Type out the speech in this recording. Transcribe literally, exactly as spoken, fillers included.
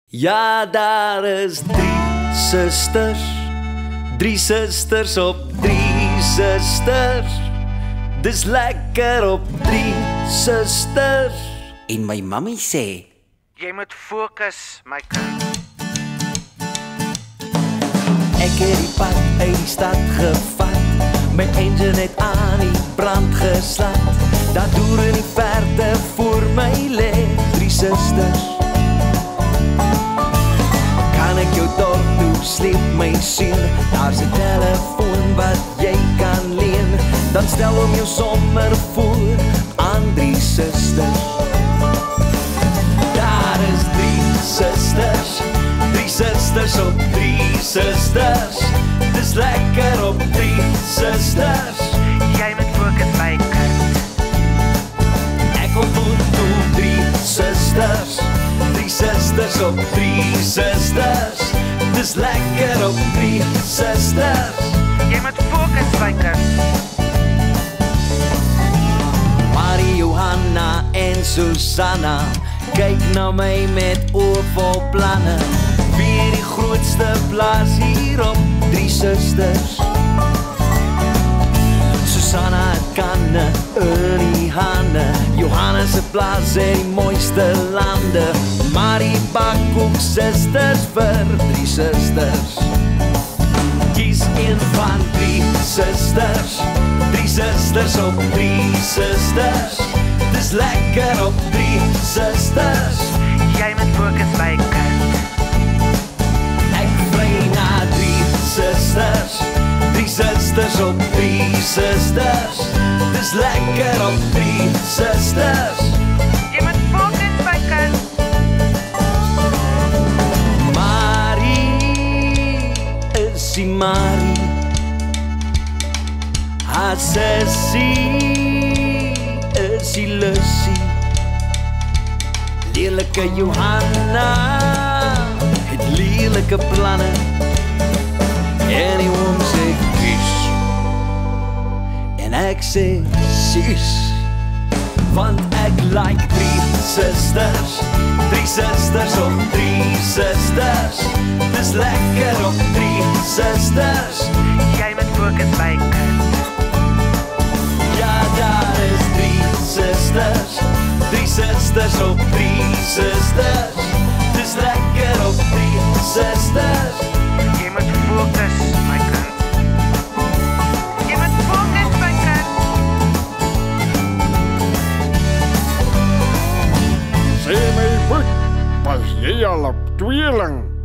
Ja, daar is drie susters, drie susters op drie susters. Dis lekker op drie susters. En my mammy sê, jy moet fokus, my kind. ek het die pad uit die stad gevat, my engine het aan die brand geslat. Daar deur in die verte voor my lê drie susters. Kan ek jou dorp toe sleep my sien? Daar's 'n telefoon wat jy kan leen. Dan stel hom jou sommer voor aan drie susters. Daar is drie susters, drie susters op drie susters. Dis lekker op drie susters. Jy moet fokus, my kind. Ek ontmoet toe drie susters, drie susters op drie susters. Dis lekker op drie susters. Jy moet fokus, my kind. Marie, Johanna en Susanna kyk na my met oë vol planne. Wie die grootste plaas hier op drie susters? Susanna het kanne in die hande, Johanna se plaas in die mooiste lande. Marie bak ook susters vir drie susters. Kies een van drie susters, drie susters op drie susters. Dis lekker op drie susters. Jy moet fokus, my kind. Ek vry na drie susters, drie susters op drie susters. Dis lekker op drie susters. Jy moet fokus, my kind. Marie is die Marie, haar sussie is die Lussie. Lelike Johanna het lelike planne en die oom sê kies en ek sê sies, want ek like drie susters, drie susters op drie susters. Dis lekker op drie susters. Jy moet fokus, my kind. Ja, daar is drie susters, drie susters op drie susters. Dis lekker op drie susters. Jy moet fokus, my kind. Jy moet fokus, my kind. Sê my voet, pas jy al op tweeling?